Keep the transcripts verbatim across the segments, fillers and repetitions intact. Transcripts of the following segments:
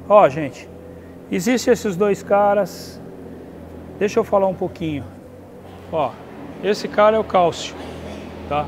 Ó, gente, existem esses dois caras. Deixa eu falar um pouquinho. Ó, esse cara é o cálcio, tá?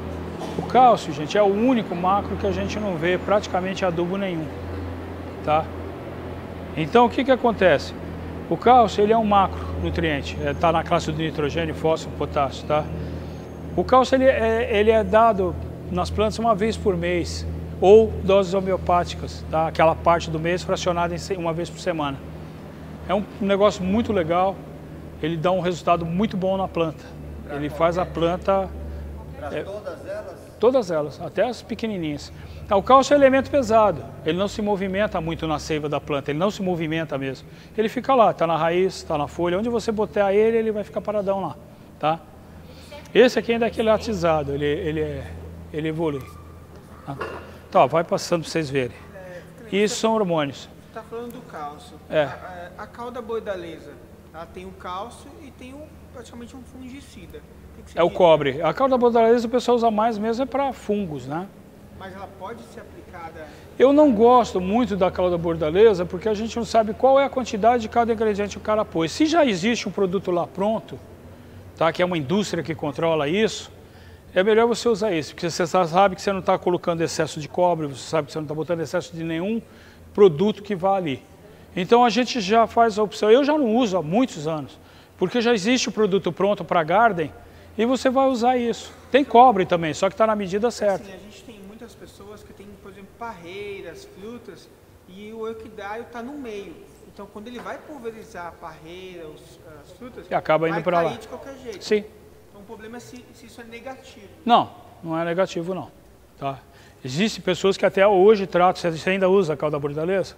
O cálcio, gente, é o único macro que a gente não vê praticamente adubo nenhum, tá? Então, o que que acontece? O cálcio, ele é um macronutriente, é, tá na classe do nitrogênio, fósforo, potássio, tá? O cálcio, ele é, ele é dado nas plantas uma vez por mês, ou doses homeopáticas, tá? Aquela parte do mês fracionada em uma vez por semana. É um negócio muito legal, ele dá um resultado muito bom na planta. Ele faz a planta... Para é, todas elas? Todas elas, até as pequenininhas. Tá, o cálcio é um elemento pesado, ele não se movimenta muito na seiva da planta, ele não se movimenta mesmo. Ele fica lá, está na raiz, está na folha, onde você botar ele, ele vai ficar paradão lá, tá? Esse aqui ainda é quilatizado, ele, ele, é, ele evolui. Tá? Então, ó, vai passando para vocês verem. Isso são hormônios. Está falando do cálcio. É. A, a, a cauda bordaleza, ela tem o cálcio e tem um, praticamente um fungicida. Que que É o diz? cobre. A cauda bordaleza o pessoal usa mais mesmo é para fungos, né? Mas ela pode ser aplicada... Eu não gosto muito da cauda bordaleza porque a gente não sabe qual é a quantidade de cada ingrediente que o cara pôs. Se já existe um produto lá pronto, tá, que é uma indústria que controla isso, é melhor você usar esse, porque você sabe que você não está colocando excesso de cobre, você sabe que você não está botando excesso de nenhum produto que vá ali. Então a gente já faz a opção, eu já não uso há muitos anos, porque já existe o produto pronto para Garden e você vai usar isso. Tem cobre também, só que está na medida certa. Assim, a gente tem muitas pessoas que têm, por exemplo, parreiras, frutas, e o orquidário está no meio. Então, quando ele vai pulverizar a parreira, os, as frutas, E acaba indo vai para cair lá. de qualquer jeito. Sim. Então, o problema é se, se isso é negativo. Não, não é negativo não. Tá? Existem pessoas que até hoje tratam, você ainda usa a cauda bordaleza?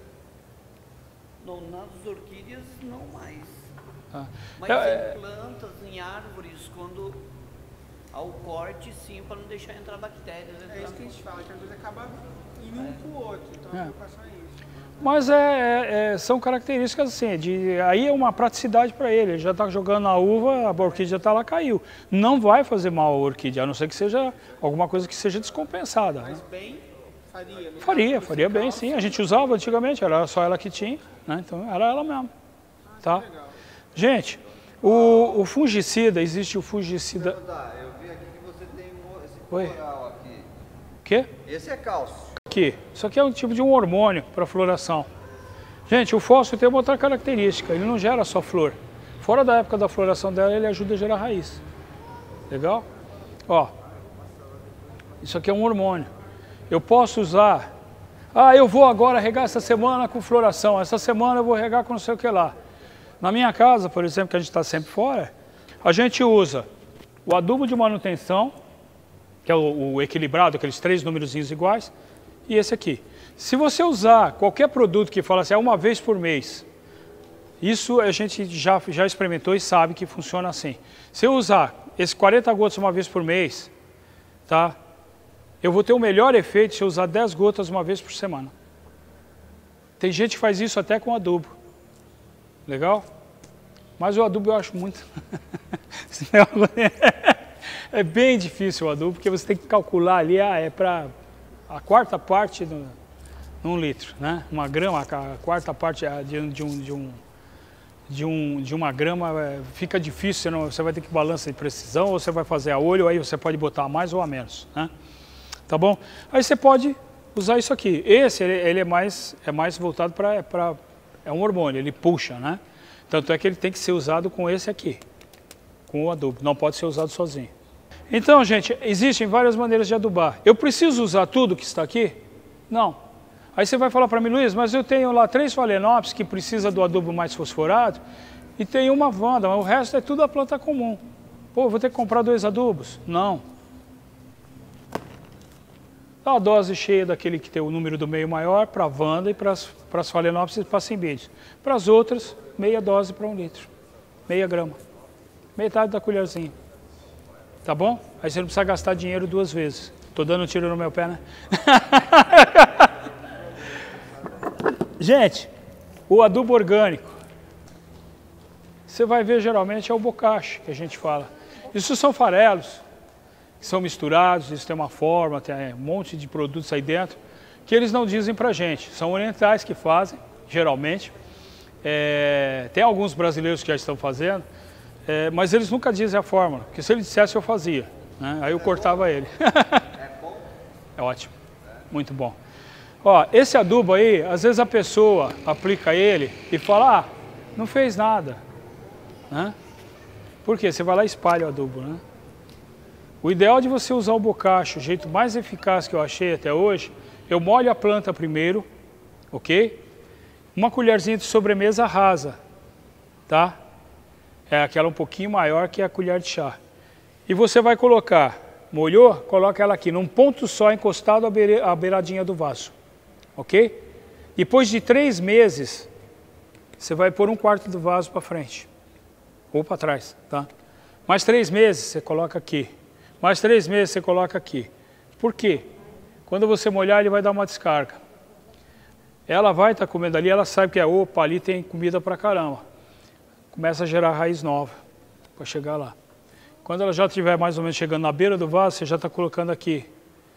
Não, nas orquídeas não mais. Tá. Mas É, em plantas, em árvores, quando ao corte, sim, para não deixar entrar bactérias. É Entrar... isso que a gente fala, que às vezes acaba indo um para o outro. Então, É. a preocupação é isso. Mas é, é, é, são características assim, de, aí é uma praticidade para ele, ele já está jogando na uva, a orquídea está lá, caiu. Não vai fazer mal a orquídea, a não ser que seja alguma coisa que seja descompensada. Mas bem, faria. no Faria, caso, faria esse bem cálcio, sim, a gente usava antigamente, era só ela que tinha, né? Então era ela mesmo. Tá? legal. Gente, o, o fungicida, existe o fungicida... Eu vi aqui que você tem um, esse Oi. floral aqui. O quê? Esse é cálcio. Aqui, isso aqui é um tipo de um hormônio para floração. Gente, o fósforo tem uma outra característica, ele não gera só flor. Fora da época da floração dela, ele ajuda a gerar raiz. Legal? Ó, isso aqui é um hormônio. Eu posso usar... Ah, eu vou agora regar essa semana com floração, essa semana eu vou regar com não sei o que lá. Na minha casa, por exemplo, que a gente está sempre fora, a gente usa o adubo de manutenção, que é o, o equilibrado, aqueles três númerozinhos iguais, e esse aqui. Se você usar qualquer produto que fala assim, é uma vez por mês, isso a gente já, já experimentou e sabe que funciona assim. Se eu usar esses quarenta gotas uma vez por mês, tá? Eu vou ter o melhor efeito se eu usar dez gotas uma vez por semana. Tem gente que faz isso até com adubo. Legal? Mas o adubo eu acho muito... É bem difícil o adubo, porque você tem que calcular ali, ah, é para a quarta parte do, num litro, né? Uma grama, a quarta parte de, de, um, de, um, de, um, de uma grama é, fica difícil, você, não, você vai ter que balançar de precisão, ou você vai fazer a olho, aí você pode botar a mais ou a menos, né? Tá bom? Aí você pode usar isso aqui. Esse, ele, ele é, mais, é mais voltado para... É um hormônio, ele puxa, né? Tanto é que ele tem que ser usado com esse aqui, com o adubo, não pode ser usado sozinho. Então, gente, existem várias maneiras de adubar. Eu preciso usar tudo que está aqui? Não. Aí você vai falar para mim, Luiz, mas eu tenho lá três Phalaenopsis que precisa do adubo mais fosforado e tem uma Vanda, mas o resto é tudo a planta comum. Pô, eu vou ter que comprar dois adubos? Não. Dá a dose cheia daquele que tem o número do meio maior para a Vanda e para as Phalaenopsis e para as Cymbidium. Para as outras, meia dose para um litro, meia grama, metade da colherzinha. Tá bom? Aí você não precisa gastar dinheiro duas vezes. Tô dando um tiro no meu pé, né? Gente, o adubo orgânico, você vai ver geralmente é o bocache que a gente fala. Isso são farelos, que são misturados, isso tem uma forma, tem um monte de produtos aí dentro, que eles não dizem pra gente. São orientais que fazem, geralmente. É, tem alguns brasileiros que já estão fazendo, é, mas eles nunca dizem a fórmula, porque se ele dissesse eu fazia, né? Aí eu cortava ele. É bom? É ótimo, muito bom. Ó, esse adubo aí, às vezes a pessoa aplica ele e fala, ah, não fez nada, né? Por quê? Você vai lá e espalha o adubo, né? O ideal de você usar o bocacho, o jeito mais eficaz que eu achei até hoje, eu molho a planta primeiro, ok? Uma colherzinha de sobremesa rasa, tá? É aquela um pouquinho maior que a colher de chá. E você vai colocar, molhou? Coloca ela aqui, num ponto só, encostado à, beira, à beiradinha do vaso, ok? Depois de três meses, você vai pôr um quarto do vaso para frente, ou para trás, tá? Mais três meses, você coloca aqui. Mais três meses, você coloca aqui. Por quê? Quando você molhar, ele vai dar uma descarga. Ela vai estar tá comendo ali, ela sabe que é, opa, ali tem comida pra caramba. Começa a gerar raiz nova para chegar lá. Quando ela já estiver mais ou menos chegando na beira do vaso, você já está colocando aqui.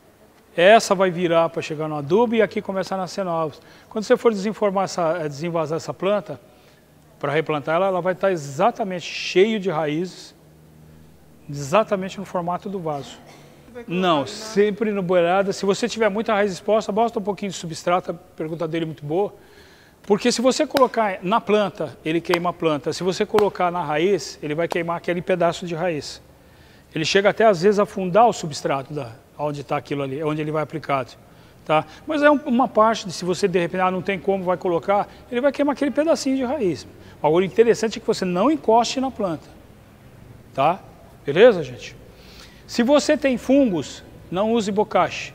Essa vai virar para chegar no adubo e aqui começa a nascer novos. Quando você for desenformar essa, desenvasar essa planta, para replantar ela, ela vai estar exatamente cheio de raízes, exatamente no formato do vaso. Não, sempre no beirada. Se você tiver muita raiz exposta, basta um pouquinho de substrato, a pergunta dele é muito boa. Porque se você colocar na planta, ele queima a planta. Se você colocar na raiz, ele vai queimar aquele pedaço de raiz. Ele chega até às vezes a afundar o substrato da, onde está aquilo ali, onde ele vai aplicado. Tá? Mas é um, uma parte, de, se você de repente ah, não tem como, vai colocar, ele vai queimar aquele pedacinho de raiz. Agora, o interessante é que você não encoste na planta. Tá? Beleza, gente? Se você tem fungos, não use bocache,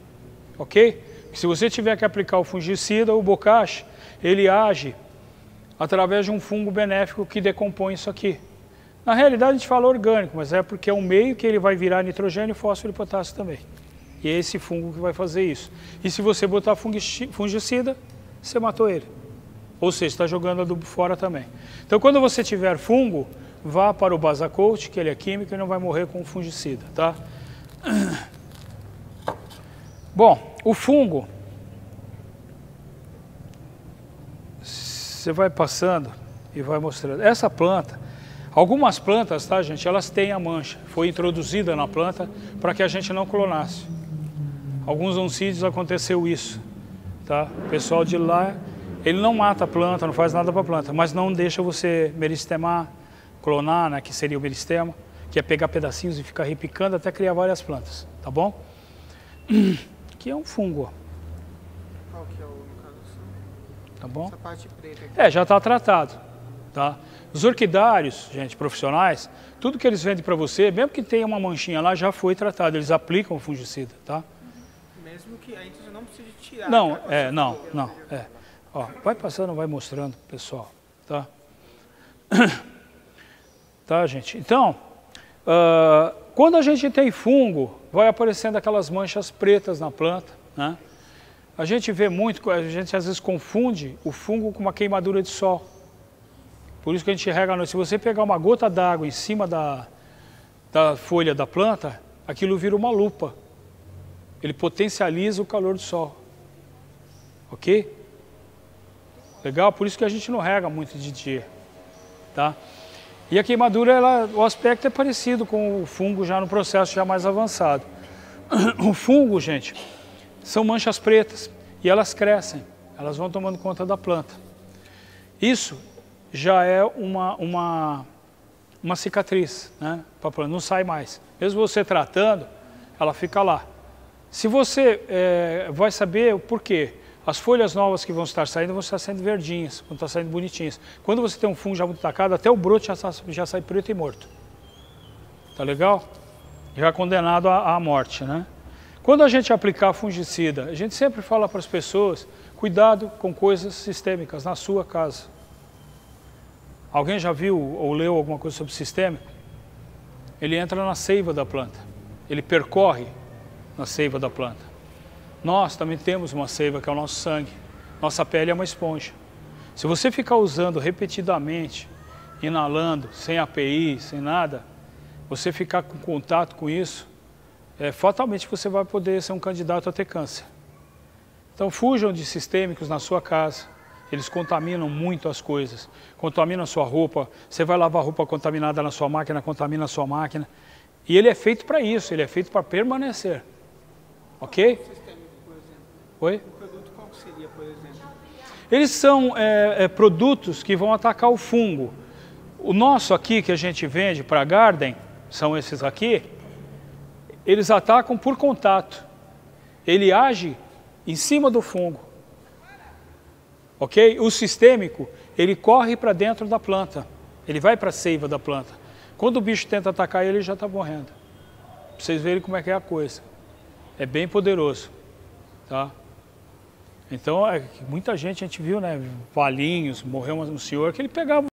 ok? Se você tiver que aplicar o fungicida, o bocache, ele age através de um fungo benéfico que decompõe isso aqui. Na realidade a gente fala orgânico, mas é porque é um meio que ele vai virar nitrogênio, fósforo e potássio também. E é esse fungo que vai fazer isso. E se você botar fungicida, você matou ele. Ou seja, está jogando adubo fora também. Então quando você tiver fungo, vá para o Basacote, que ele é químico e não vai morrer com fungicida, tá? Bom, o fungo, você vai passando e vai mostrando. Essa planta, algumas plantas, tá, gente, elas têm a mancha. Foi introduzida na planta para que a gente não clonasse. Alguns oncídios aconteceu isso, tá? O pessoal de lá, ele não mata a planta, não faz nada para a planta, mas não deixa você meristemar, clonar, né, que seria o meristema, que é pegar pedacinhos e ficar repicando até criar várias plantas, tá bom? Que é um fungo. Qual que é o, no caso? Tá bom? Essa parte preta aqui. É, já está tratado, tá? Os orquidários, gente, profissionais, tudo que eles vendem para você, mesmo que tenha uma manchinha lá, já foi tratado, eles aplicam o fungicida, tá? Mesmo que a gente não precisa tirar. Não, é, não, não, é. Ó, vai passando, vai mostrando, pessoal, tá? Tá, gente? Então, uh, quando a gente tem fungo, vai aparecendo aquelas manchas pretas na planta, né? A gente vê muito, a gente às vezes confunde o fungo com uma queimadura de sol. Por isso que a gente rega à noite. Se você pegar uma gota d'água em cima da, da folha da planta, aquilo vira uma lupa. Ele potencializa o calor do sol. Ok? Legal? Por isso que a gente não rega muito de dia, tá? E a queimadura, ela, o aspecto é parecido com o fungo já no processo já mais avançado. O fungo, gente, são manchas pretas e elas crescem, elas vão tomando conta da planta. Isso já é uma, uma, uma cicatriz, né? Pra planta, não sai mais. Mesmo você tratando, ela fica lá. Se você é, vai saber o porquê, as folhas novas que vão estar saindo vão estar saindo verdinhas, vão estar saindo bonitinhas. Quando você tem um fungo já muito atacado, até o broto já, já sai preto e morto. Tá legal? Já condenado à, à morte, né? Quando a gente aplicar fungicida, a gente sempre fala para as pessoas, cuidado com coisas sistêmicas na sua casa. Alguém já viu ou leu alguma coisa sobre sistêmico? Ele entra na seiva da planta, ele percorre na seiva da planta. Nós também temos uma seiva que é o nosso sangue. Nossa pele é uma esponja. Se você ficar usando repetidamente, inalando, sem A P I, sem nada, você ficar com contato com isso, é, fatalmente você vai poder ser um candidato a ter câncer. Então fujam de sistêmicos na sua casa. Eles contaminam muito as coisas, contaminam a sua roupa, você vai lavar roupa contaminada na sua máquina, contamina a sua máquina. E ele é feito para isso, ele é feito para permanecer. Ok? Oi? O produto qual seria, por exemplo? Eles são é, é, produtos que vão atacar o fungo. O nosso aqui, que a gente vende para Garden, são esses aqui, eles atacam por contato. Ele age em cima do fungo. Ok? O sistêmico, ele corre para dentro da planta. Ele vai para a seiva da planta. Quando o bicho tenta atacar ele, ele já está morrendo. Para vocês verem como é que é a coisa. É bem poderoso. Tá? Então, é, muita gente, a gente viu, né? Valinhos, morreu um senhor que ele pegava